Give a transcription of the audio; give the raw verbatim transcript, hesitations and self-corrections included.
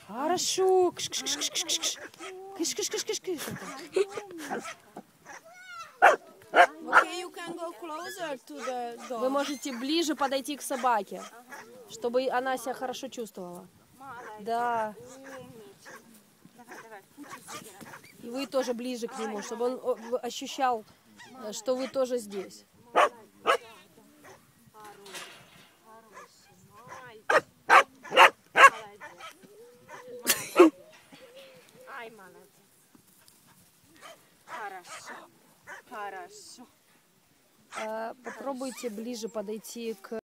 Хорошо. Кш -кш -кш -кш -кш -кш. Кш -кш -кш -кш -кш. Okay, you can go closer to the dog. Вы можете ближе подойти к собаке, чтобы она себя хорошо чувствовала. Да. И вы тоже ближе к нему, чтобы он ощущал, что вы тоже здесь. Хорошо. Хорошо. Попробуйте ближе подойти к